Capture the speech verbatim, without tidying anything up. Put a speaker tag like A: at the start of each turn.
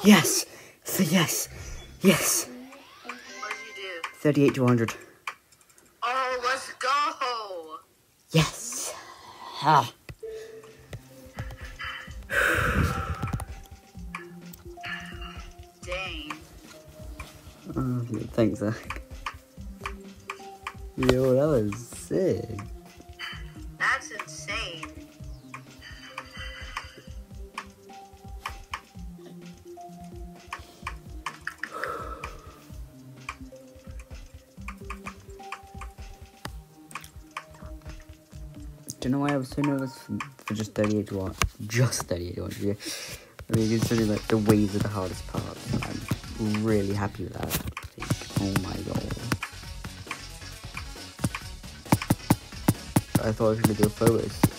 A: Yes! So yes! Yes!
B: What did you do?
A: thirty-eight to one hundred.
B: Oh, let's go!
A: Yes! Ah.
B: Dang.
A: Oh, thanks, Zach. Yo, that was sick.
B: That's insane.
A: Do you know why I was so nervous for, for just thirty-eight to one? Just thirty-eight to one, yeah. I mean, considering like the waves are the hardest part. I'm really happy with that. Like, oh my god. I thought I was gonna do a photos.